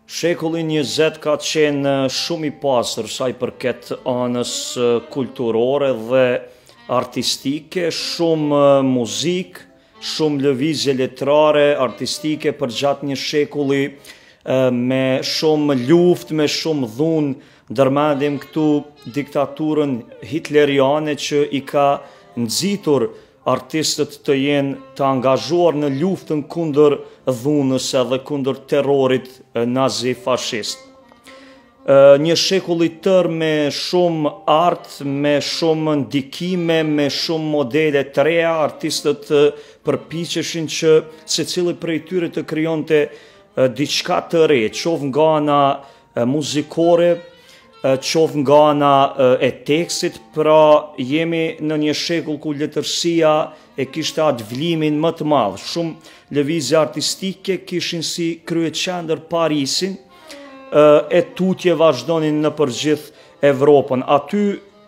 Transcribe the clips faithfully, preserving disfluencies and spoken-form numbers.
Shekulli njëzet ka qenë shumë i pasur sa i përket anës kulturore dhe artistike, shumë muzikë, shumë lëvizje letrare, artistike për gjatë një shekulli, me shumë luftë, me shumë dhunë, ndërmendim këtu diktaturën hitleriane që i ka nxitur artistët të jenë të angazhuar në luftën kundër dhunës edhe kundër terrorit nazi-fashist. Një shekull i tërë me shumë art, me shumë ndikime, me shumë modele të reja, artistët përpiqeshin që secili prej tyre të krijonte diçka të re, qoftë nga ana muzikore, qoftë nga ana e tekstit, pra jemi në një shekull ku letërsia e kishte atë vlimin më të madh. Shumë lëvizje artistike kishin si kryeqendër Parisin, e tutje vazhdonin në përgjith Evropën. Aty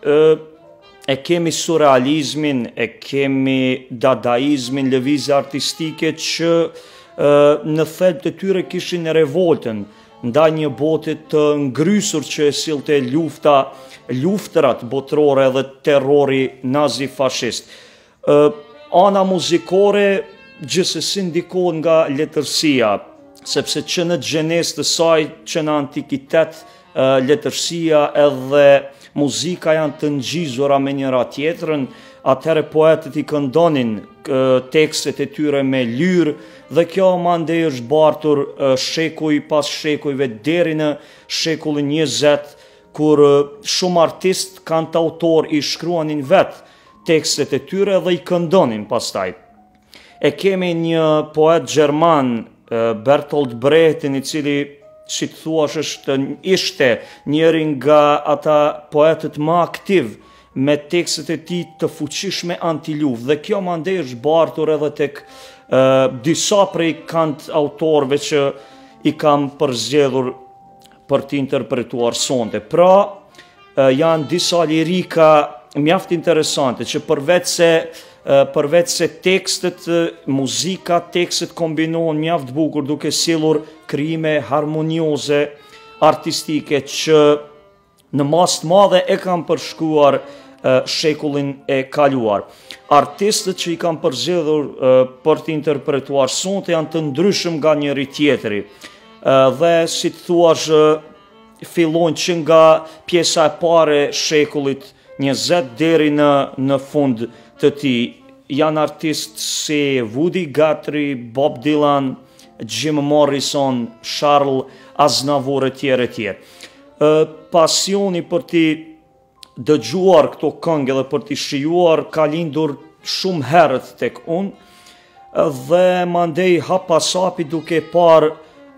e kemi surrealizmin, e kemi dadaizmin, lëvizje artistike që në thelb të tyre kishin revoltën ndaj një bote të ngrysur që e sillte lufta, luftrat botërore dhe terrori nazi-fashist. Ana muzikore gjithsesi ndikohet nga letërsia, sepse që në gjenesë të saj, që në antikitet, letërsia edhe muzika janë të ngjizura me njëra tjetrën, atëherë poetët i këndonin tekstet e tyre me lyrë, dhe kjo mandej është bartur shekuj pas shekujve deri në shekullin njëzet, kur shumë artist, kantautor i shkruanin vetë tekstet e tyre dhe i këndonin pastaj. E kemi një poet gjerman, Bertolt Brechtin, i cili, si të thuash, është ishte njëri nga ata poetët më aktiv me tekstet e tij të fuqishme anti-luftë, dhe kjo mandej është bartur edhe tek Uh, disa prej kant autorëve që i kam përzgjedhur për të interpretuar sonte. Pra, uh, janë disa lirika mjaft interesante që përveç se, uh, përveç se tekstet, uh, muzika, tekstet kombinohen mjaft bukur duke sjellur krijime harmonioze, artistike që në masë të madhe e kanë përshkruar uh, shekullin e kaluar. Artistët që i kanë përzgjedhur uh, për të interpretuar sonte janë të ndryshëm nga njëri tjetri. Uh, dhe si të thuash, uh, fillojnë që nga pjesa e pare shekullit njëzet deri në, në fund të tij. Janë artistë si Woody Guthrie, Bob Dylan, Jim Morrison, Charles Aznavour e tjerë e tjerë. Uh, pasioni për të dëgjuar këto këngë dhe për t'i shijuar ka lindur shumë herët tek unë, dhe mandej hap pas hapi duke parë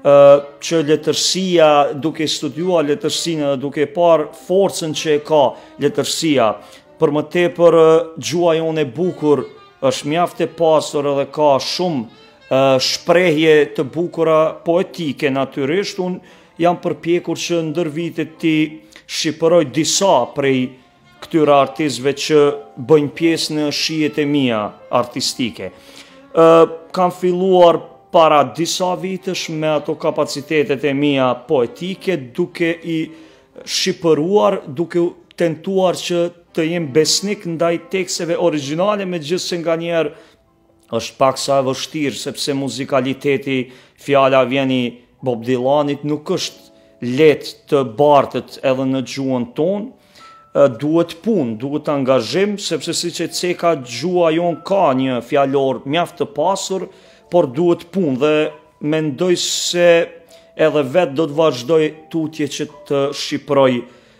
që letërsia, duke studiuar letërsinë dhe duke parë forcën që e ka letërsia, për më tepër gjua jonë e bukur është mjaft e pasur edhe ka shumë shprehje të bukura poetike natyrisht. Unë jam përpjekur që ndër vitet ti shqipëroj disa prej këtyre artistëve që bëjnë pjesë në shijet e mia artistike. Uh, kam filluar para disa vitesh me ato kapacitetet e mia poetike, duke i shqipëruar, duke tentuar që të jem besnik ndaj teksteve origjinale, megjithëse nganjëherë është pak sa e vështirë, sepse muzikaliteti, fjala vjen i Bob Dylanit, nuk është lehtë të bartët edhe në gjuhën tonë. Duhet punë, duhet angazhim, sepse si që ceka gjua jonë ka një fjalor mjaft të pasur, por duhet punë, dhe mendoj se edhe vetë do të vazhdoj tutje që të shqipëroj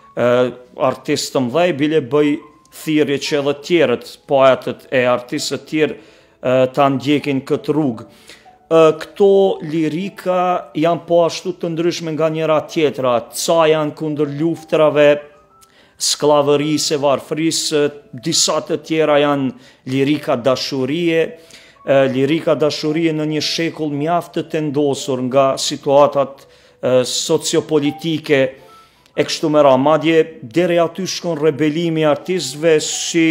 artistë të mdhej, bile bëj thirrje që edhe tjerët, poetët e artistët tjerë ta ndjekin këtë rrugë. Këto lirika janë po ashtu të ndryshme nga njëra tjetra, ca janë kundër luftrave, sklavërisë, varfërisë, disa të tjera janë lirika dashurie, lirika dashurie në një shekull mjaft të tendosur nga situatat sociopolitike e kështu me radhë. Madje deri aty shkon rebelimi i artistëve si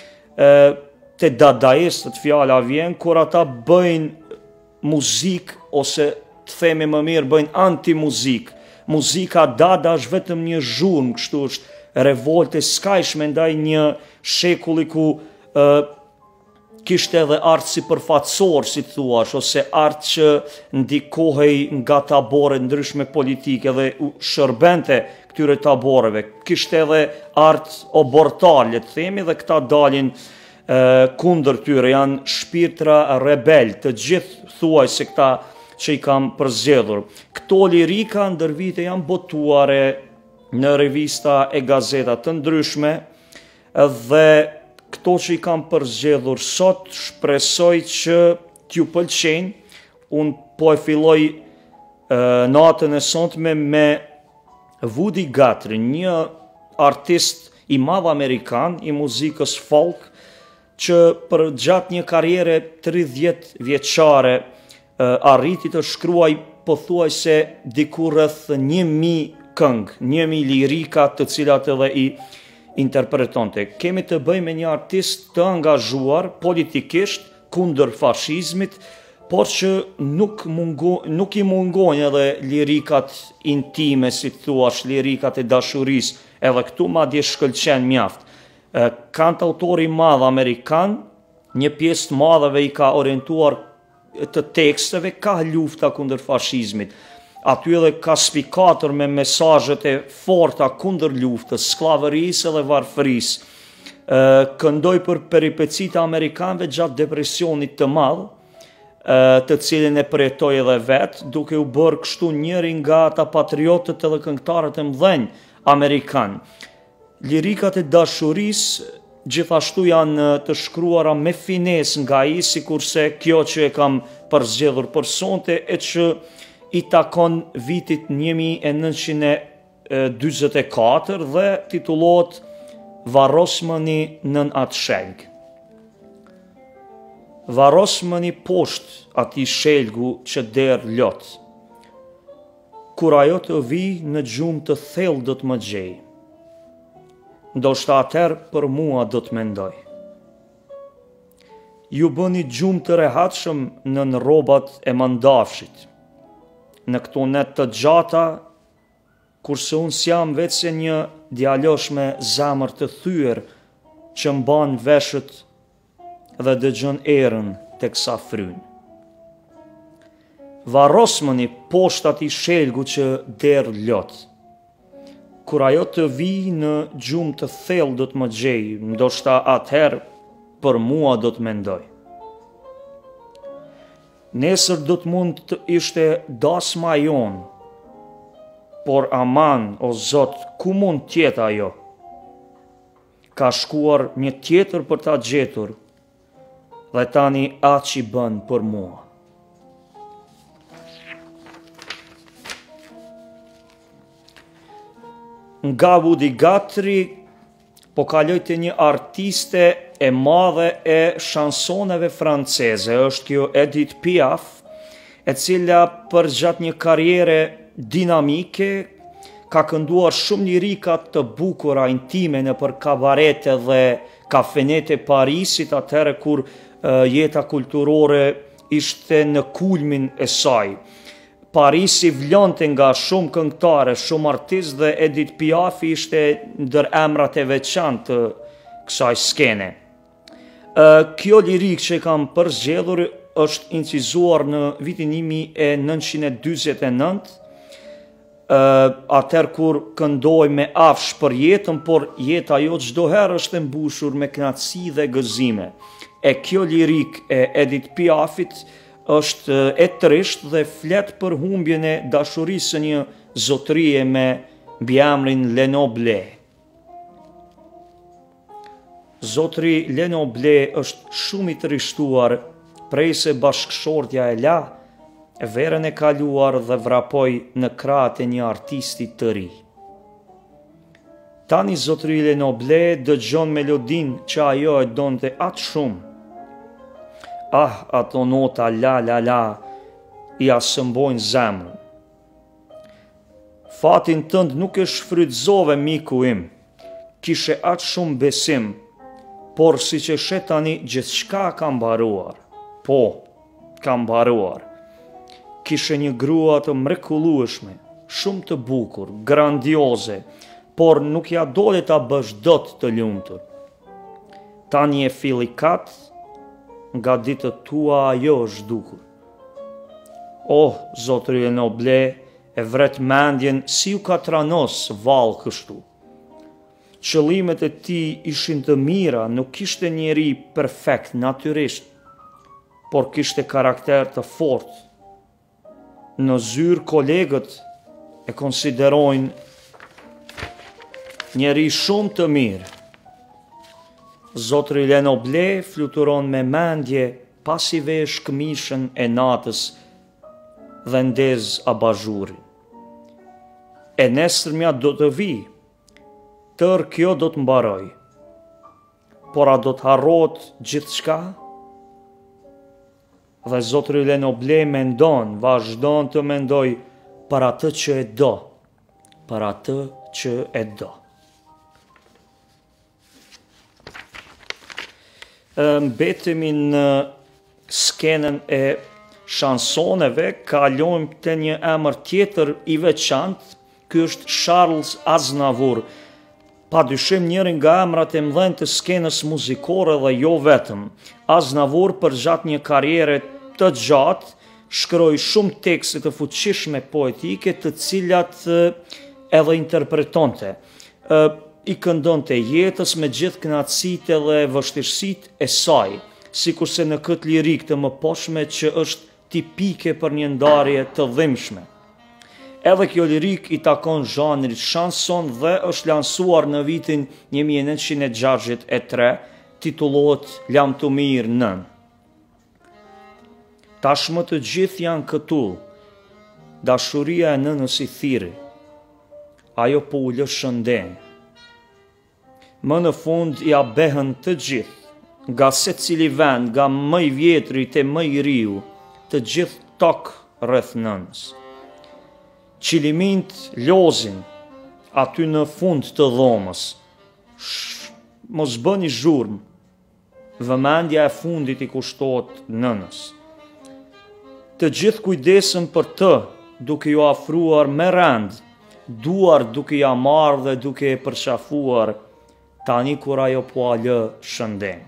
te dadaistët, fjala vjen, kur ata bëjnë muzikë ose të themi më mirë, bëjnë anti-muzikë. Muzika dada është vetëm një zhurmë, kështu është revolte skajshme ndaj një shekulli ku uh, kishte edhe art si përfaqësor, si thuash, ose art që ndikohej nga tabore ndryshme politike dhe shërbente këtyre taboreve. Kishte edhe art obortar, le të themi, dhe këta dalin uh, kundër tyre, janë shpirtra rebel, të gjithë thuaj se këta që i kam përzgjedhur. Këto lirika ndër vite janë botuare në revista e gazeta të ndryshme dhe këto që i kam përzgjedhur sot shpresoj që t'ju pëlqejnë. Unë po e filloj e, natën e sotme me Woody Guthrie, një artist i madh amerikan i muzikës folk që për gjatë një karriere tridhjetë vjeçare e, arriti të shkruaj pothuajse diku rreth një mijë këngë, një mijë lirika të cilat edhe i interpretonte. Kemi të bëjmë me një artist të angazhuar politikisht kundër fashizmit, por që nuk, mungo, nuk i mungojnë edhe lirikat intime, si të thuash, lirikat e dashurisë, edhe këtu madje shkëlqen mjaft. Kantautori madh amerikan, një pjesë të madheve i ka orientuar të teksteve ka lufta kundër fashizmit. Aty edhe ka spikatur me mesazhet e forta kundër luftës, skllavërisë dhe varfërisë. Këndoi për peripecitë e amerikanëve gjatë depresionit të madh, të cilin e përjetoi edhe vet, duke u bërë kështu njëri nga ata patriotët edhe këngëtarët e mëdhenj amerikan. Lirikat e dashurisë gjithashtu janë të shkruara me finesë nga ai, sikurse kjo që e kam përzgjedhur për sonte e që i takon vitit një mijë e nëntëqind e dyzet e katër dhe titullohet Varosmëni nën atë shelg. Varosmëni poshtë atij shelgu që der lot. Kur ajo të vi në gjumë të thellë do të më gjej. Ndoshta atëherë për mua do të mendoj. Ju bëni gjumë të rehatshëm nën rrobat e mandafshit. Në këto net të gjata, kurse unë s'jam vetë se një djalosh me zemër të thyer që mban veshët dhe dëgjon erën teksa fryn. Varosmëni poshtë atij shelgu që der lot. Kur ajo të vi në gjumë të thellë do të më gjej, ndoshta atëherë për mua do të mendoj. Nesër do të mund të ishte dasma jonë, por aman, o Zot, ku mund tjetë ajo? Ka shkuar një tjetër për ta gjetur, dhe tani atë që i bën për mua. Nga Woody Guthrie, po kaloj të një artiste e madhe e shansoneve franceze, është kjo Edith Piaf, e cila për gjatë një karriere dinamike ka kënduar shumë lirika të bukura intime në për kabarete dhe kafenete Parisit, atëherë kur uh, jeta kulturore ishte në kulmin e saj. Parisi vlonte nga shumë këngëtare, shumë artist dhe Edith Piaf ishte ndër emrat e veçantë të kësaj skene. Kjo lirik që kam përzgjedhur është incizuar në vitin një mijë e nëntëqind e dyzet e nëntë, atëherë kur këndoj me afsh për jetën, por jeta jo çdo herë është e mbushur me kënaqësi dhe gëzime. E kjo lirik e Edith Piafit është e trisht dhe flet për humbjen e dashurisë së një zotërie me mbiemrin Lenoble. Zotri Lenoble është shumë i trishtuar prej se bashkëshortja e la, verën e kaluar dhe vrapoi në krahët e një artisti të ri. Tani zotri Lenoble dëgjon melodin që ajo e donte atë shumë. Ah, ato nota la la la i asëmbojnë zemrën. Fatin tënd nuk e shfrytëzove, miku im, kishe atë shumë besim, por si që shet tani gjithçka ka mbaruar. Po, ka mbaruar. kishe një grua të mrekullueshme, shumë të bukur, grandioze, por nuk ja dole ta bësh dot të lumtur. Tani e fillikat, nga ditët tua ajo është dukur. Oh, zotëri e noble, e vret mendjen si u ka tranos val kështu. Qëllimet e ti ishin të mira, nuk kishte njeri perfekt, natyrisht, por kishte karakter të fort. Në zyrë kolegët e konsiderojnë njeri shumë të mirë. Zotëri e noble fluturon me mendje pasi vesh këmishën e natës dhe ndez abazhurin. E nesërmja do të vi, tërë kjo do të mbaroj, por a do të harrot gjithë shka? Dhe zotëri e noble mendon, vazhdon të mendoj për atë që e do, për atë që e do. Mbetemi në skenën e shansoneve, kalojmë të një emër tjetër i veçantë, ky është Charles Aznavour, pa dyshim njërin nga emrat e mëdhenj të skenës muzikore dhe jo vetëm. Aznavour për gjatë një karriere të gjatë shkroi shumë tekste të fuqishme poetike, të cilat edhe interpretonte. I këndonte jetës me gjithë kënaqësitë dhe vështirësitë e saj, sikurse në këtë lirik të mëposhme që është tipike për një ndarje të dhimbshme. Edhe kjo lirik i takon zhanrit shanson dhe është lansuar në vitin një mijë e nëntëqind e gjashtëdhjetë e tre, titullohet Lam të mirë nën. Tashmë të gjithë janë këtu, dashuria e nënës i thirri, ajo po u lë shëndenj. Më në fund ja behën të gjithë, nga secili vend, nga më i vjetri te më i riu, të gjithë tokë rreth nënës. Qilimint lozin aty në fund të dhomës. Shh, mos bëni zhurmë, vëmendja e fundit i kushtohet nënës. Të gjithë kujdesën për të, duke ju afruar me rend, duar duke ja marrë dhe duke e përqafuar, tani kur ajo po a lë shëndenj.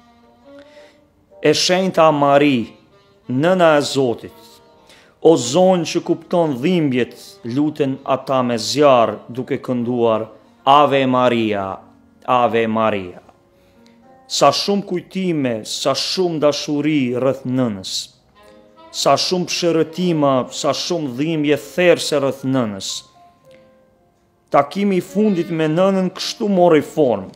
E shenjta Mari, nëna e Zotit, o zonë që kupton dhimbjet, luten ata me zjarë duke kënduar Ave Maria, Ave Maria. Sa shumë kujtime, sa shumë dashuri rreth nënës, sa shumë pshërëtima, sa shumë dhimbje therrse rreth nënës. Takimi i fundit me nënën kështu mori formë.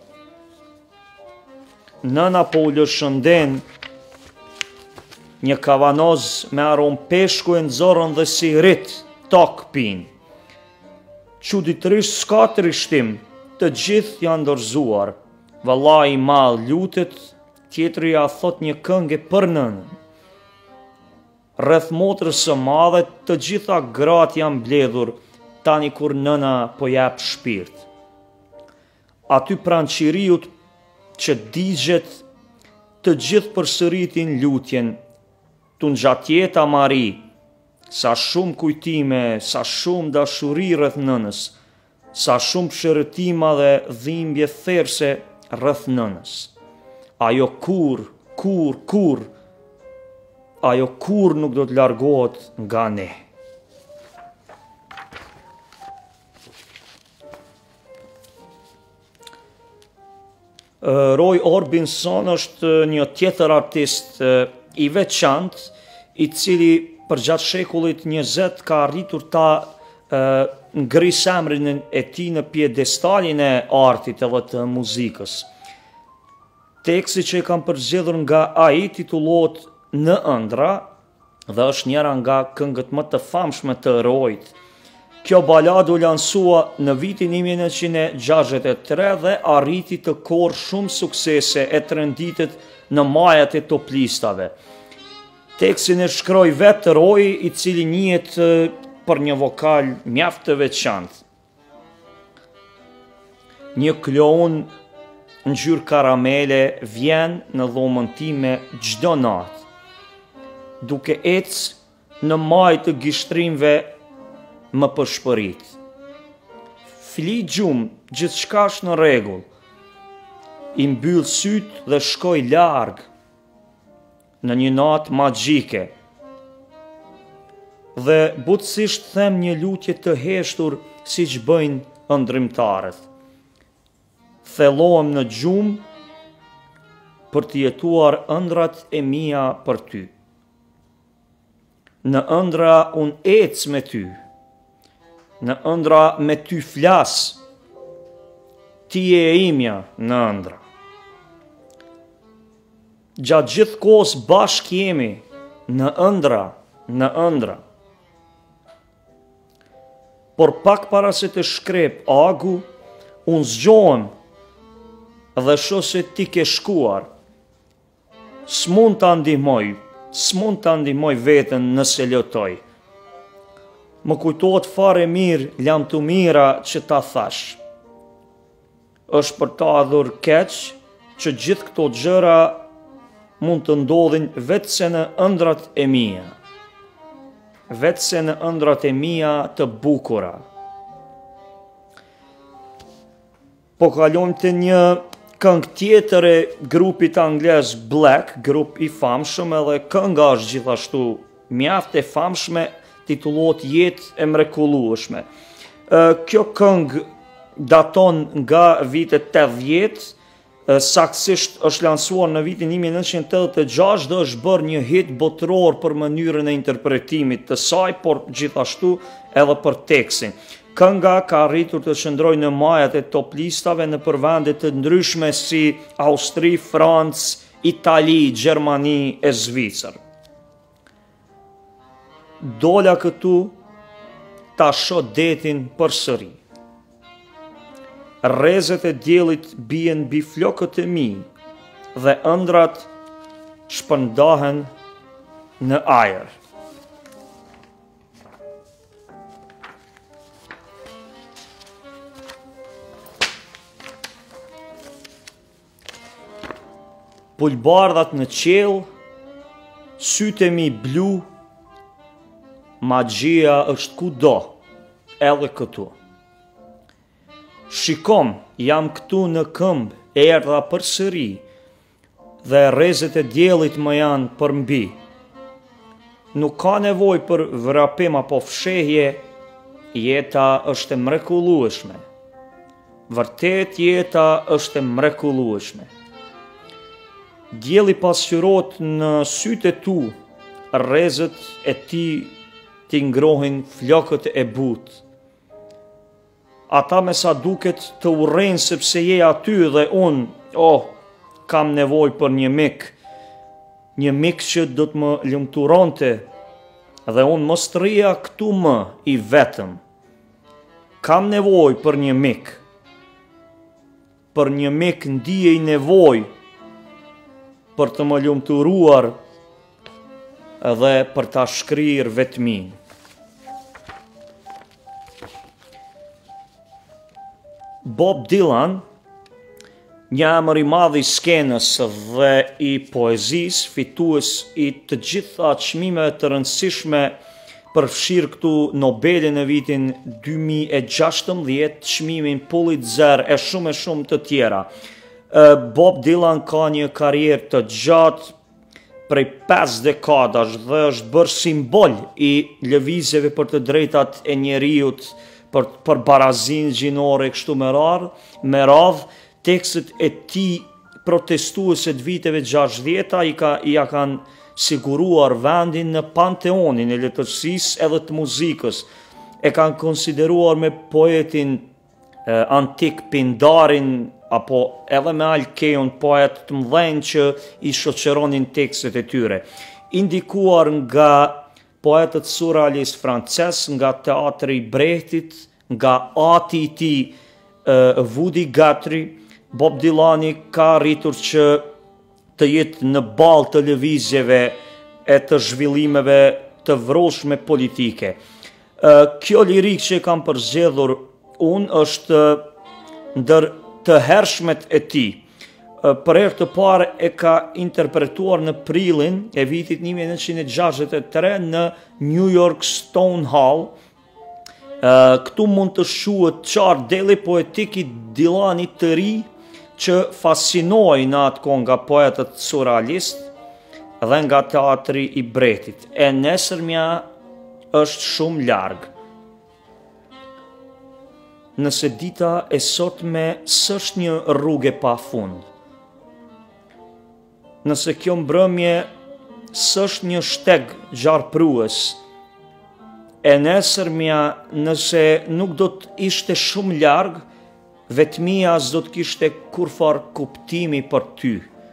Nëna po u lë shëndenj, një kavanoz me arom peshku e nxorën dhe si rrit tokë pinë. Çuditërisht s'ka trishtim, të gjithë janë dorëzuar. Vallai i madh lutet, tjetri ja thot një këngë për nënën. Rreth motrës së madhe të gjitha gratë janë mbledhur, tani kur nëna po jep shpirt. Aty pranë qiriut që digjet, të gjithë përsëritin lutjen, tu ngjatjeta Mari, sa shumë kujtime, sa shumë dashuri rreth nënës, sa shumë pshërëtima dhe dhimbje therrse rreth nënës. Ajo kur, kur, kur, ajo kur nuk do të largohet nga ne. Roy Orbison është një tjetër artist i veçantë, i cili për gjatë shekullit njëzet ka arritur ta ngris emrin e tij në piedestalin e artit edhe të muzikës. Teksti që e kam përzgjedhur nga ai titullohet Në ëndra dhe është njëra nga këngët më të famshme të Royt. Kjo balad u lansua në vitin një mijë e nëntëqind e gjashtëdhjetë e tre dhe arriti të korrë shumë suksese e trenditet në majat e top listave. Tekstin e shkroi vetë Roy, i cili njihet për një vokal mjaft të veçantë. Një klon ngjyrë karamele vjen në dhomën time çdo natë, duke ecë në maj të gishtrimve më përshpërit. Fli gjumë, gjithë shkash në regull, i mbyll syt dhe shkoj larg në një natë magjike. Dhe butësisht them një lutje të heshtur si që bëjnë ëndrimtarët. Thellohem në gjumë për të jetuar ëndrat e mia për ty. Në ëndra unë ec me ty, në ëndra me ty flas, ti je e imja në ëndra. Gjatë gjithë kohës bashkë jemi në ëndra, në ëndra. Por pak para se të shkrep agu, unë zgjohem dhe shoh se ti ke shkuar. S'mund ta ndihmoj, s'mund ta ndihmoj veten nëse lotoj. Më kujtohet fare mirë lam të mira që ta thash. Është për ta adhur keq që gjithë këto gjëra mund të ndodhin vetë se në ëndrat e mia. Vetë se në ëndrat e mia të bukura. Po kalojmë të një këngë tjetër e grupit angles Black, grup i famshëm, edhe kënga është gjithashtu mjaft e famshme, titullohet Jetë e mrekullueshme. Kjo këngë daton nga vitet tetëdhjetë, saktësisht është lansuar në vitin një mijë e nëntëqind e tetëdhjetë e gjashtë dhe është bërë një hit botëror për mënyrën e interpretimit të saj, por gjithashtu edhe për tekstin. Kënga ka arritur të qëndrojë në majat e top listave në vende të ndryshme si Austri, Francë, Itali, Gjermani e Zvicër. Dola këtu ta shoh detin përsëri. Rrezet e diellit bien mbi flokët e mi dhe ëndrat shpërndahen në ajër. Pulbardhat në qiell, sytë e mi blu, magjia është kudo, edhe këtu. Shikom, jam këtu në këmbë, erdha përsëri, dhe rrezet e diellit më janë përmbi. Nuk ka nevojë për vrapim apo fshehje, jeta është e mrekullueshme. Vërtet jeta është e mrekullueshme. Dielli pasqyrohet në sytë e tu, rrezet e tij t'i ngrohin flokët e butë. Ata me sa duket të urrejnë sepse je aty dhe unë, oh, kam nevojë për një mik, një mik që do të më lumturonte dhe unë mos të rria këtu më i vetëm. Kam nevojë për një mik, për një mik ndijej nevojë për të më lumturuar dhe për ta shkrirë vetmin. Bob Dylan, një emër i madh i skenës dhe i poezisë, fitues i të gjitha çmimeve të rëndësishme, përfshirë këtu Nobelin në vitin dy mijë e gjashtëmbëdhjetë, çmimin Pulitzer e shumë e shumë të tjera. Bob Dylan ka një karrierë të gjatë prej pesë dekadash dhe është bërë simbol i lëvizjeve për të drejtat e njeriut, për, për barazin gjinore kështu me radhë, me radhë, tekstet e tij protestuese të viteve gjashtëdhjeta i ka i ja kanë siguruar vendin në panteonin e letërsisë edhe të muzikës. E kanë konsideruar me poetin eh, antik Pindarin apo edhe me Alkeun, poet të mëdhenj që i shoqëronin tekstet e tyre. Indikuar nga poetët surrealist francez, nga teatri i Brechtit, nga ati i tij uh, Woody Guthrie, Bob Dylani ka arritur që të jetë në balë të lëvizjeve e të zhvillimeve të vroshme politike. Uh, kjo lirik që kam përzgjedhur unë është ndër të hershmet e tij. për herë të parë e ka interpretuar në prilin e vitit një mijë e nëntëqind e gjashtëdhjetë e tre në New York Stone Hall. Këtu mund të shuhet qartë deli poetik i Dylanit të ri që fascinoi në atë kohë nga poetët surrealist dhe nga teatri i Bretit. E nesërmja është shumë larg. Nëse dita e sotme s'është një rrugë pa fund. Nëse kjo mbrëmje s'është një shteg gjarprues, e nesërmja nëse nuk do të ishte shumë larg, vetmia s'do të kishte kurfar kuptimi për ty.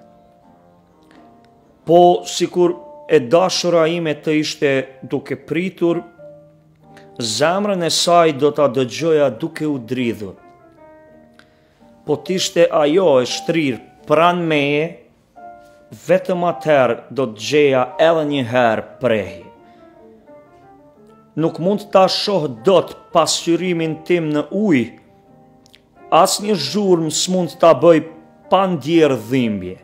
Po, sikur e dashura ime të ishte duke pritur, zemrën e saj do ta dëgjoja duke u dridhur. Po t'ishte ajo e shtrirë pranë meje, vetëm atëherë do të gjeja edhe një herë prehi. Nuk mund ta shoh dot pasqyrimin tim në ujë, as një zhurmë s'mund ta bëj pa ndjerë dhimbje.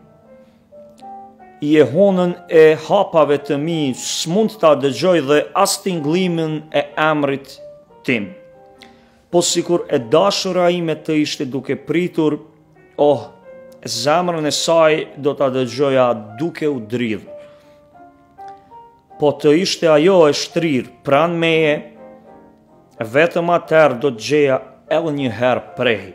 Jehonën e hapave të mi s'mund ta dëgjoj dhe as tingllimin e emrit tim. Po sikur e dashura ime të ishte duke pritur, oh, zemrën e saj do ta dëgjoja duke u dridhur. Po të ishte ajo e shtrirë pranë meje, vetëm atëherë do të gjeja edhe një herë prehi.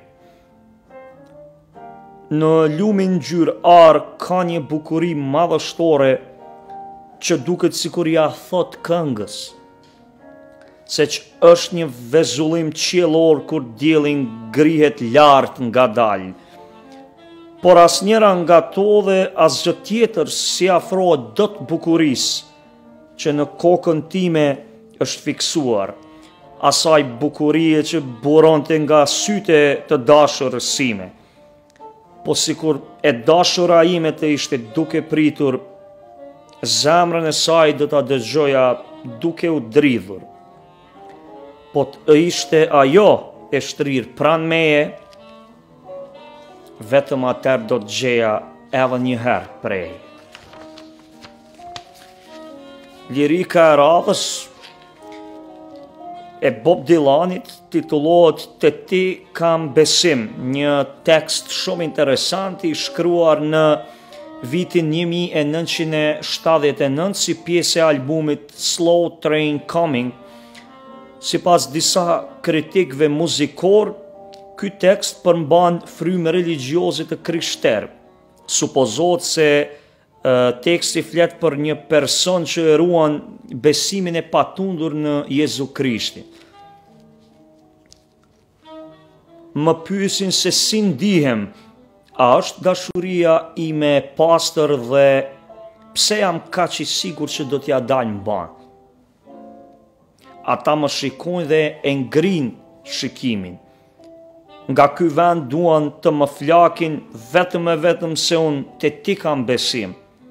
Në lumin ngjyrë ar ka një bukuri madhështore që duket sikur ja thot këngës, se që është një vezullim qiellor kur dielli ngrihet lart ngadalë. Por asnjëra nga to dhe asgjë tjetër si afrohet dot bukurisë që në kokën time është fiksuar, asaj bukurie që buronte nga syte të dashurës sime. Po sikur e dashura ime të ishte duke pritur, zemrën e saj do ta dëgjoja duke u dridhur. Po të ishte ajo e shtrirë pranë meje, vetëm atëherë do të gjeja edhe një herë prehi. Lirika e radhës e Bob Dylanit titullohet Te ti kam besim, një tekst shumë interesant i shkruar në vitin një mijë e nëntëqind e shtatëdhjetë e nëntë si pjesë e albumit Slow Train Coming. Sipas disa kritikëve muzikor, ky tekst përmban frymë religjioze të krishterë. Supozohet se teksti flet për një person që e ruan besimin e patundur në Jezu Krishtin. Më pyesin se si ndihem, a është dashuria ime e pastër dhe pse jam kaq i sigurt që do t'ja dal mban. Ata më shikojnë dhe e ngrin shikimin. Nga ky vend duan të më flakin vetëm e vetëm se unë te ti kam besim.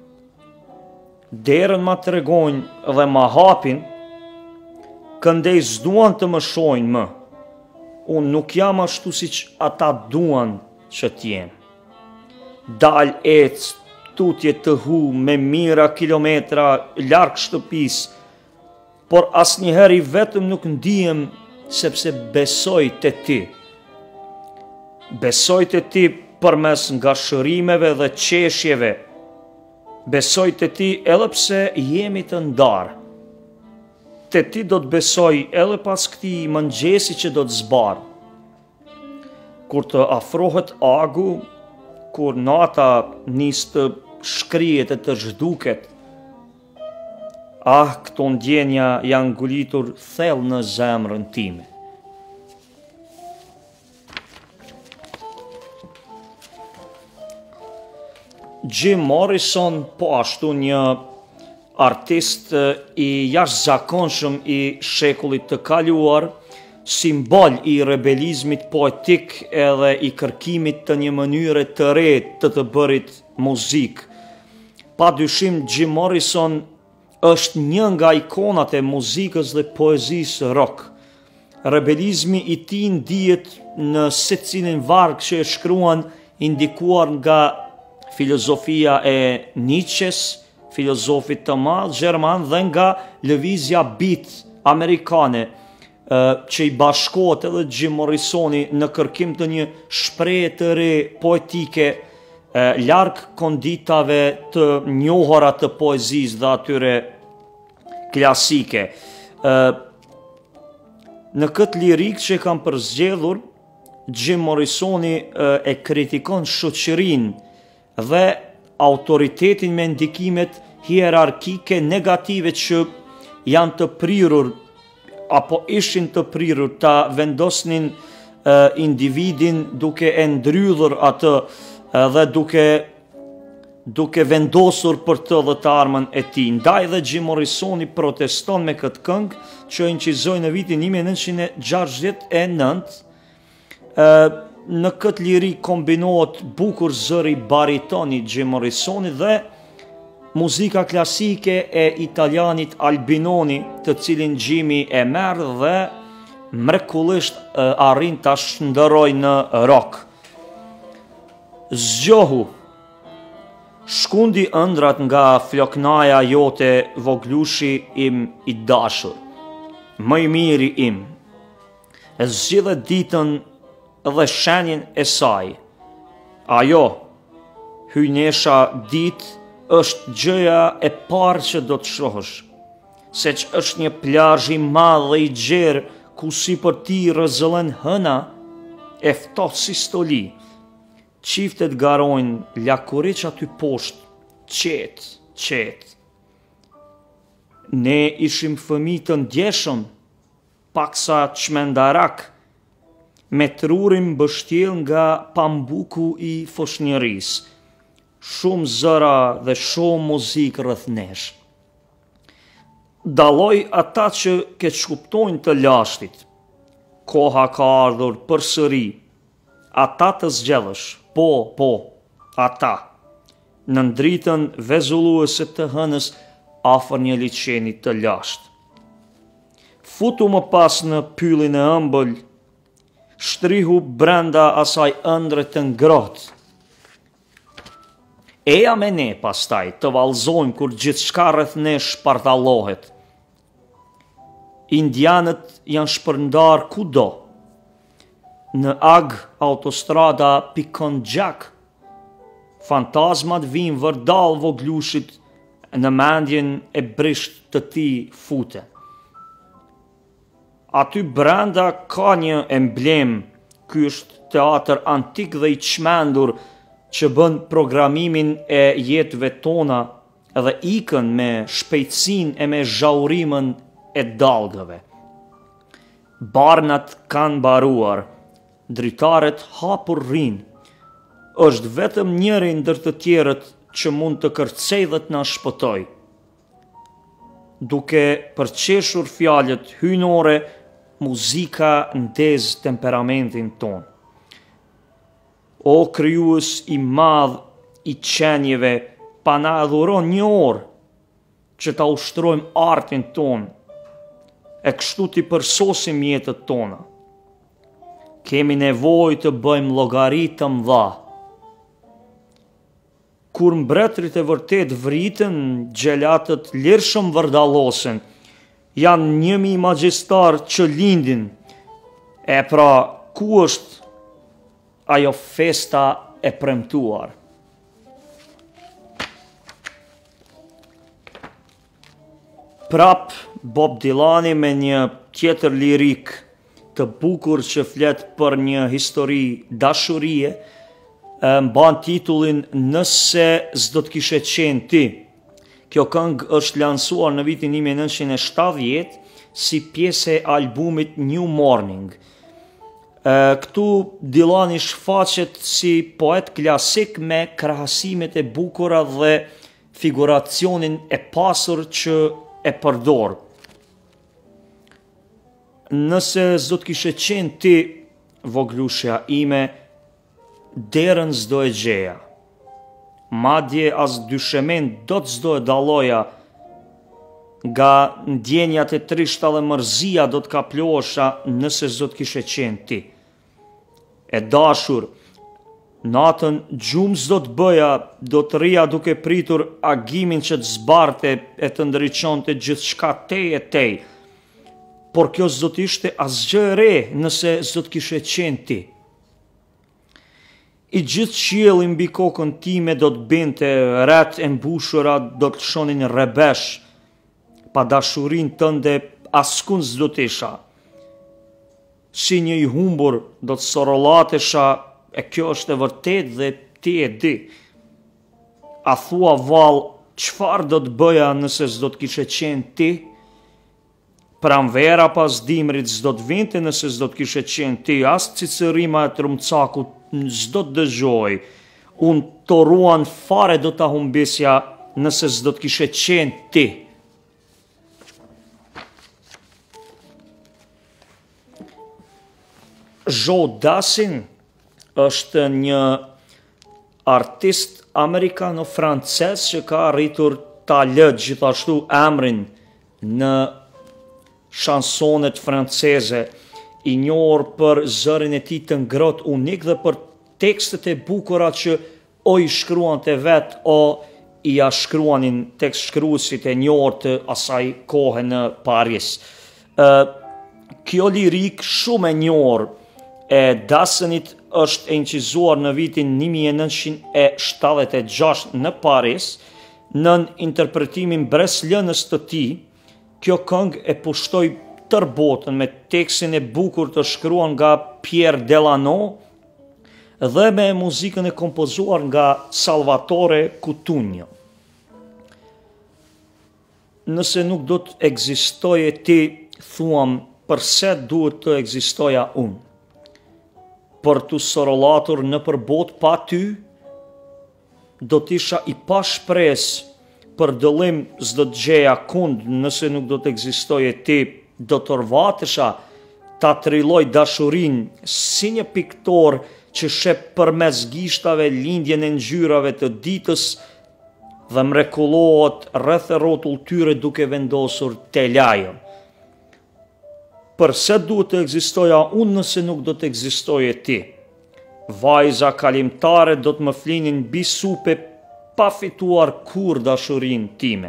Derën ma të regojnë dhe ma hapin, këndej s'duan të më shojnë më. Unë nuk jam ashtu si që ata duan që t'jem. Dal ec, tutje të hu me mira kilometra larg shtëpis, por asnjëherë i vetëm nuk ndihem sepse besoj te ti. Besoj te ti përmes nga shërimeve dhe qeshjeve. Besoj te ti edhe pse jemi të ndarë. Te ti do të besoj edhe pas këtij mëngjesi që do të zbarë. Kur të afrohet agu, kur nata nis të shkrihet e të zhduket, ah, këto ndjenja janë ngulitur thellë në zemrën time. Jim Morrison, po ashtu një artist i jashtëzakonshëm i shekullit të kaluar, simbol i rebelizmit poetik edhe i kërkimit të një mënyre të re të të bërit muzikë. Pa dyshim, Jim Morrison është një nga ikonat e muzikës dhe poezisë rock. Rebelizmi i tij ndihet në secilin varg që e shkruan, indikuar nga filozofia e Nietzsches, filozofit të madh gjerman, dhe nga lëvizja beat amerikane, që i bashkohet edhe Jim Morrisoni në kërkim të një shprehje të re poetike, larg konditave të njohura të poezisë dhe atyre klasike. Në këtë lirik që kam përzgjedhur, Jim Morrisoni e kritikon shoqërinë dhe autoritetin me ndikimet hierarkike negative që janë të prirur apo ishin të prirur ta vendosnin uh, individin duke e ndrydhur atë uh, dhe duke duke vendosur për të dhe të armën e tij. Ndaj dhe Jim Morrisoni proteston me këtë këngë që incizoi në vitin një mijë e nëntëqind e gjashtëdhjetë e nëntë. Uh, në këtë liri kombinohet bukur zëri baritoni Jim Morrisoni dhe muzika klasike e italianit Albinoni, të cilin Jimmy e merr dhe mrekullisht uh, arrin ta shndërroj në rock. Zgjohu, shkundi ëndrat nga floknaja jote, voglushi im i dashur, më i miri im, e zgjidhe ditën dhe shenjën e saj. Ajo, hyjnesha ditë, është gjëja e parë që do të shohësh, se që është një plazh i madh dhe i gjerë, ku si për ti rrezullen hëna, e ftohtë si stoli. Çiftet garojnë lakuriç aty poshtë, qetë, qetë. Ne ishim fëmijë të ndjeshëm, paksa çmendarak, me trurin mbështjell nga pambuku i foshnjërisë. Shumë zëra dhe shumë muzikë rreth nesh. Dalloj ata që keq kuptojnë të lashtit. Koha ka ardhur përsëri. Ata të zgjedhësh, po, po, ata. Në dritën vezulluese të hënës afër një liçeni të lashtë. Futu më pas në pyllin e ëmbël, shtrihu brenda asaj ëndre të ngrohtë. Eja me ne pastaj të vallëzojmë kur gjithçka rreth ne shpartallohet. Indianët janë shpërndar kudo. Në ag autostrada pikon gjak. Fantazmat vinë vërdall voglushit, në mendjen e brisht të tij fute. Aty brenda ka një emblem, ky është teatër antik dhe i çmendur, që bën programimin e jetëve tona edhe ikën me shpejtësinë e me zhaurimën e dallgëve. Barnat kanë baruar, dritaret hapur rrin, është vetëm njëri ndër të tjerët që mund të kërcej dhe të na shpëtoj. Duke përqeshur fjalët hyjnore, muzika ndez temperamentin ton. O krijues i madh i qenjeve, pa na adhuron një orë që ta ushtrojmë artin ton, e kështu t'i përsosim jetët tona. Kemi nevojë të bëjmë llogari të mëdha. Kur mbretërit e vërtet vritën, gjelatët lirshëm vërdallosen, janë njëmi magjistar që lindin, e pra ku është ajo festa e premtuar. Prap Bob Dylani me një tjetër lirik të bukur që flet për një histori dashurie, mban titullin Nëse s'do të kishe qenë ti. Kjo këngë është lansuar në vitin një mijë e nëntëqind e shtatëdhjetë si pjesë e albumit New Morning. Këtu Dylani shfaqet si poet klasik me krahasimet e bukura dhe figuracionin e pasur që e përdor. Nëse s'do të kishe qenë ti, voglushja ime, derën s'do e gjeja. Madje as dyshemen do të s'do e dalloja, nga ndjenjat e trishta dhe mërzia do të kaploesha nëse s'do të kishe qenë ti. E dashur, Natën gjumë s'do të bëja, do të rria duke pritur agimin që të zbarte e të ndryqonte gjithë shka tej e tej. Por kjo s'do t'ishte asgjë e re nëse s'do t'kishe qenë ti. I gjithë qielli mbi kokën time do të binte, ret e mbushura do të shonin rebesh, pa dashurin tënde askun s'do t'isha. Si një i humbur do të sorolatesha, e kjo është e vërtet dhe ti e di. A thua val, qfar do të bëja nëse s'do të kishe qenë ti? Pranvera pas dimrit s'do të vinte nëse s'do të kishe qenë ti, as cicërima e trumcakut s'do të dëgjoj. Unë të ruan fare do të humbisja nëse s'do të kishe qenë ti. Joe Dassin është një artist amerikano-frances që ka arritur ta lë gjithashtu emrin në shansonet franceze, i njohur për zërin e tij të ngrohtë unik dhe për tekstet e bukura që o i shkruan të vet o i a shkruanin tekst shkruesit e njohur të asaj kohe në Paris. Uh, kjo lirik shumë e njohur e Dassinit është e incizuar në vitin një mijë e nëntëqind e shtatëdhjetë e gjashtë në Paris, nën interpretimin breslënës të tij. Kjo këngë e pushtoi tër botën me tekstin e bukur të shkruar nga Pierre Delano dhe me muzikën e kompozuar nga Salvatore Cutugno. Nëse nuk do të ekzistoje ti, thuam, përse duhet të ekzistoja unë? Për të sorolatur në përbot pa ty, do t'isha i pa shpres, për dëllim s'do të gjeja kund nëse nuk do të ekzistoje ti, do të rvatesha, ta triloj dashurin si një piktor që shep përmes gishtave lindjen e ngjyrave të ditës dhe mrekullohet rreth e rrotull tyre duke vendosur telajën. Përse duhet të ekzistoja unë nëse nuk do të ekzistoje ti? Vajza kalimtare do të më flinin mbi supe pa fituar kur dashurin time.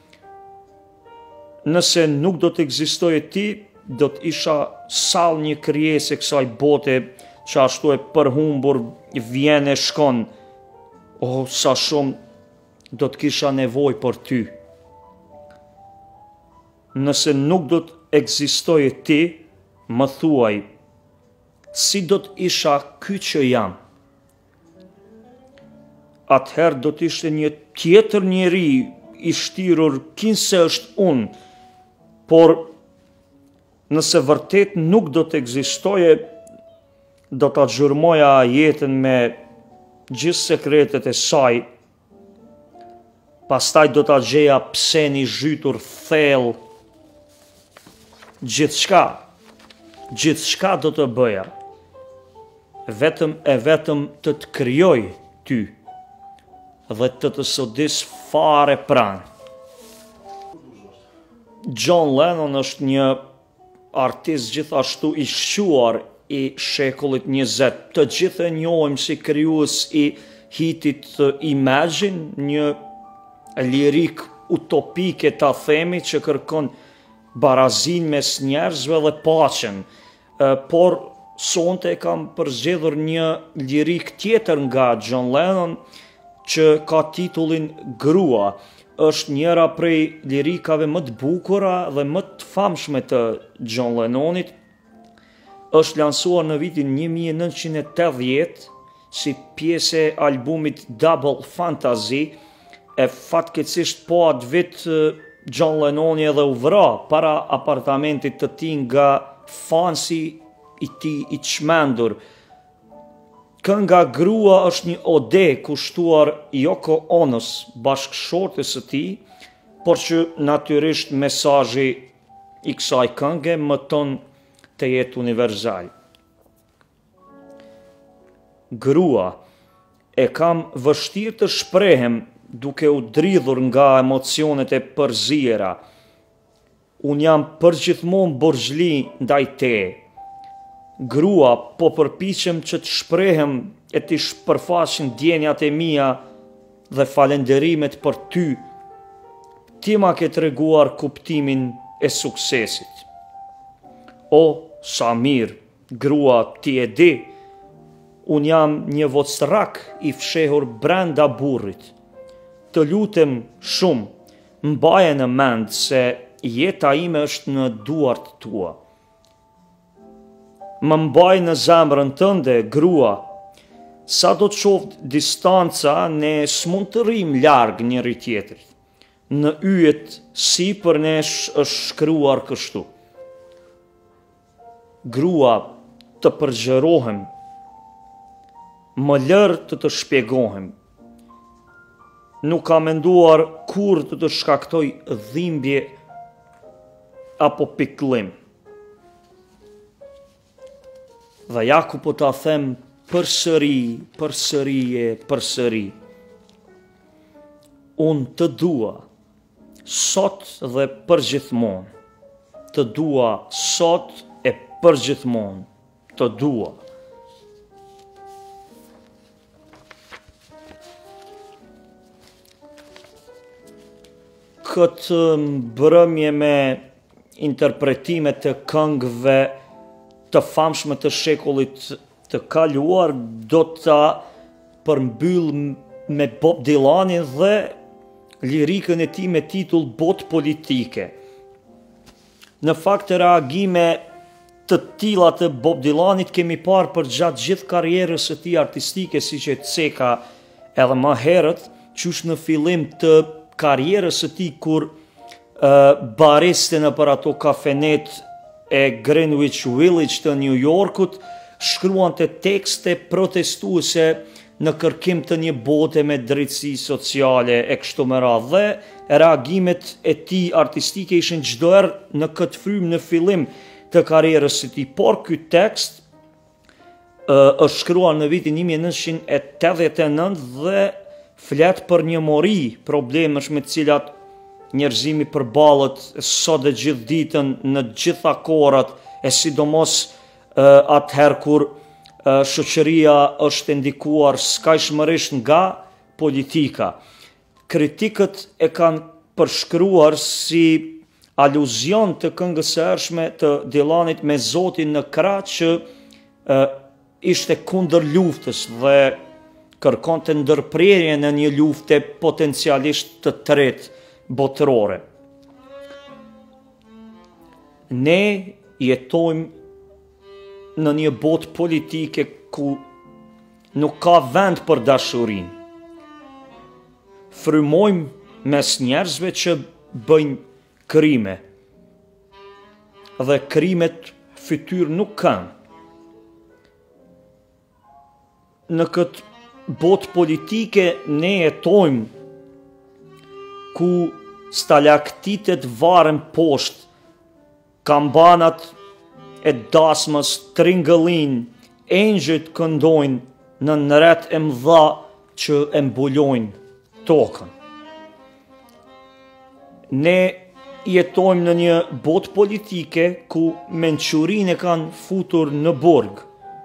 Nëse nuk do të ekzistoje ti, do të isha sall një krijese kësaj bote që ashtu e përhumbur vjen e shkon. O, sa shumë do të kisha nevojë për ty. Nëse nuk do të ekzistoje ti, më thuaj, si do të isha ky që jam? Atëherë do të ishte një tjetër njeri i shtirur kinse është unë, por nëse vërtet nuk do të ekzistoje, do ta xhurmoja jetën me gjithë sekretet e saj, pastaj do ta gjeja pse një zhytur thellë. Gjithçka, gjithçka do të bëja, vetëm e vetëm të të krijoj ty dhe të të sodis fare pranë. John Lennon është një artist gjithashtu i shquar i shekullit njëzet. Të gjithë e njohim si krijues i hitit Imagine, një lirik utopike ta themi që kërkon barazin mes njerëzve dhe paqen, por sonte kam përzgjedhur një lirik tjetër nga John Lennon që ka titullin Grua. Është njëra prej lirikave më të bukura dhe më të famshme të John Lennonit. Është lansuar në vitin një mijë e nëntëqind e tetëdhjetë si pjesë e albumit Double Fantasy, e fatkeqësisht po atë vit John Lennoni edhe u vra para apartamentit të tij nga fansi i tij i çmendur. Kënga Grua është një ode kushtuar Yoko Onos, bashkëshortes së tij, por që natyrisht mesazhi i kësaj kënge më ton të jetë universal. Grua, e kam vështirë të shprehem duke u dridhur nga emocionet e përziera. Unë jam përgjithmonë borxhli ndaj teje. Grua, po përpiqem që të shprehem e t'i shpërfaqin ndjenjat e mia dhe falenderimet për ty, ti ma ke treguar kuptimin e suksesit. O, sa mirë, grua, ti e di, unë jam një vocrak i fshehur brenda burrit. Të lutem shumë, mbaje në mend se jeta ime është në duart tua. Më mbaj në zemrën tënde, grua, sa do të qoftë distanca, ne s'mund të rrim larg njëri tjetrit. Në yjet si për nesh është shkruar kështu. Grua, të përgjërohem, më lër të të shpjegohem. Nuk ka menduar kur të të shkaktoj dhimbje apo pikëllim. Dhe ja ku po ta them përsëri, përsëri e përsëri. Unë të dua, sot dhe përgjithmonë. Të dua sot e përgjithmonë. Të dua. Këtë mbrëmje me interpretimet të këngëve të famshme të shekullit të kaluar, do ta përmbyll me Bob Dylanin dhe lirikën e tij me titull Botë politike. Në fakt, reagime të tilla të Bob Dylanit kemi parë për gjatë gjithë karrierës së tij artistike, siç e ceka edhe më herët, qysh në fillim të karrierës së tij kur uh, bariste në për ato kafenet e Greenwich Village të New Yorkut shkruan të tekste protestuese në kërkim të një bote me drejtësi sociale e kështu me radhë, dhe reagimet e tij artistike ishin çdo herë në këtë frymë në fillim të karrierës së tij. Por ky tekst uh, është shkruar në vitin një mijë e nëntëqind e tetëdhjetë e nëntë dhe flet për një mori, problemesh me të cilat njerëzimi përballet sot dhe gjithë ditën në gjitha kohrat, e sidomos uh, atëherë kur uh, shoqëria është ndikuar skajshmërisht nga politika. Kritikët e kanë përshkruar si aluzion të këngës së hershme të Dylanit me Zotin në krah që uh, ishte kundër luftës dhe kërkon të ndërprerje në një lufte potencialisht të tretë botërore. Ne jetojmë në një botë politike ku nuk ka vend për dashurinë. Frymojmë mes njerëzve që bëjnë krime, dhe krimet fytyrë nuk kanë. Në këtë botë politike ne jetojmë ku stalaktitet varen poshtë, kambanat e dasmës tringëllin, engjëjt këndojnë në nëret e mëdha që e mbulojnë tokën. Ne jetojmë në një botë politike ku mençurinë e kanë futur në burg.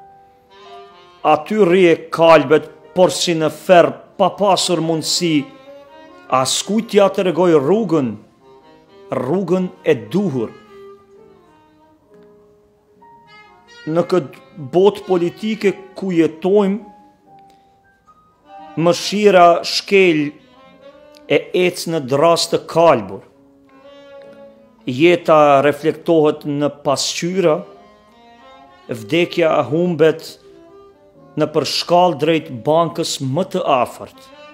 Aty rrie kalbet, por si në ferr pa pasur mundësi askujt t'ia tregoj rrugën, rrugën e duhur. Në këtë botë politike ku jetojmë, mëshira shkel e ecë në dras të kalbur. Jeta reflektohet në pasqyra, vdekja humbet në përshkall drejt bankës më të afërt.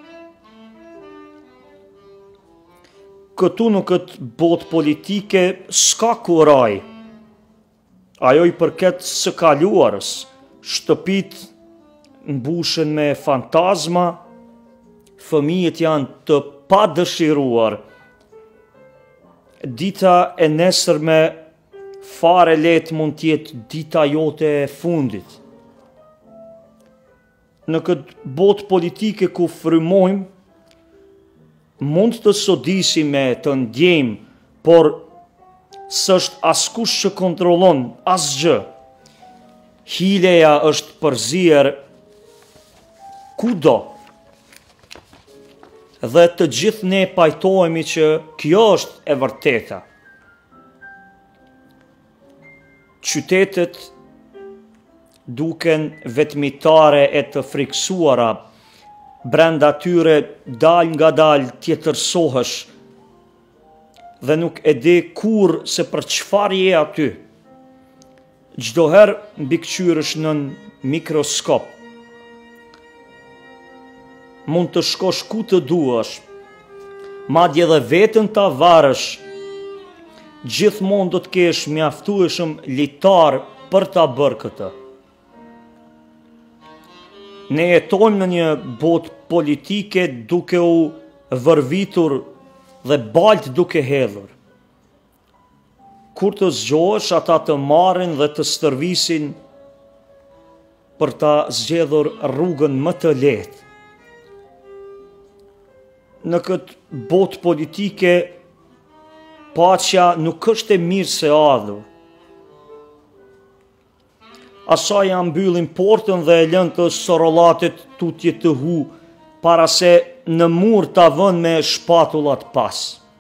Këtu në këtë botë politike s'ka kuraj. Ajo i përket së kaluarës, shtëpit mbushen me fantazma, fëmijët janë të padëshiruar. Dita e nesërme fare letë mund t'jetë dita jote e fundit. Në këtë botë politike ku frymojmë, mund të sodisim me të ndjejmë, por s'është askush që kontrollon asgjë. Hileja është përzier kudo. Dhe të gjithë ne pajtohemi që kjo është e vërteta. Qytetet duken vetmitare e të friksuara, brenda tyre dal nga dal tjetërsohesh dhe nuk e di kur se për çfarë je aty. Çdo herë mbikëqyrësh nën mikroskop. Mund të shkosh ku të duash, madje edhe veten ta varësh. Gjithmonë do të kesh mjaftueshëm litar për ta bërë këtë. Ne jetojmë në një botë politike duke u vërvitur dhe balt duke hedhur. Kur të zgjohesh, ata të marrin dhe të stërvisin për ta zgjedhur rrugën më të lehtë. Në këtë botë politike, paqja nuk është e mirë se ardhur. Asaj ja mbyllin portën dhe e lën të sorollatit tutje të hu, para se në mur ta vën me shpatullat pas.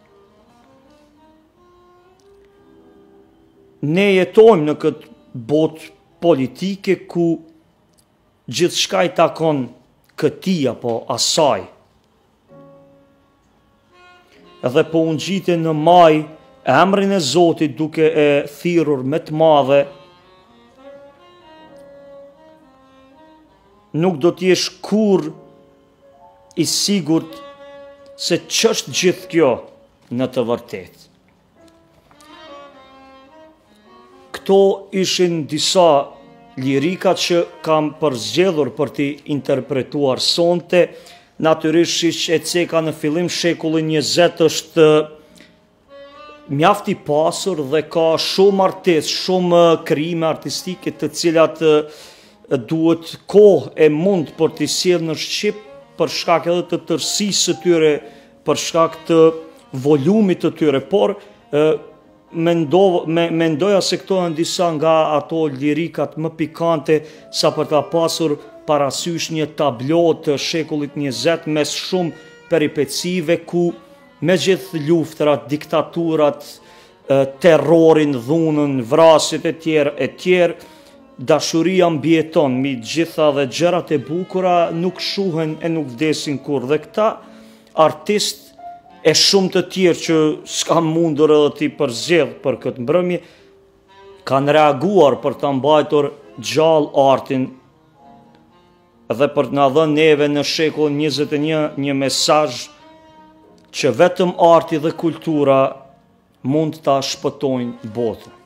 Ne jetojmë në këtë botë politike ku gjithçka i takon këtij apo asaj. Edhe po unë gjite në maj, emrin e Zotit duke e thirrur me të madhe, nuk do t'jesh kur i sigurt se ç'është gjithë kjo në të vërtetë. Këto ishin disa lirikat që kam përzgjedhur për t'i interpretuar sonte. Natyrisht siç e ceka në fillim, shekulli njëzet është mjaft i pasur dhe ka shumë artistë, shumë krijime artistike të cilat duhet kohë e mund për t'i sjellë në Shqip, për shkak edhe të tërësisë së tyre, për shkak të volumit të tyre, por mendova, me, mendoja se këto janë disa nga ato lirikat më pikante sa për ta pasur parasysh një tablo të shekullit njëzet mes shumë peripecive ku me gjithë luftrat, diktaturat, terrorin, dhunën, vrasjet e tjerë e tjerë, dashuria mbjeton, mi gjitha dhe gjërat e bukura nuk shuhen e nuk vdesin kur. Dhe këta artist e shumë të tjerë që s'ka mundur edhe ti përzgjedh për këtë mbrëmje, kanë reaguar për ta mbajtur gjallë artin dhe për të na dhënë neve në shekullin njëzet e një një mesazh që vetëm arti dhe kultura mund ta shpëtojnë botën.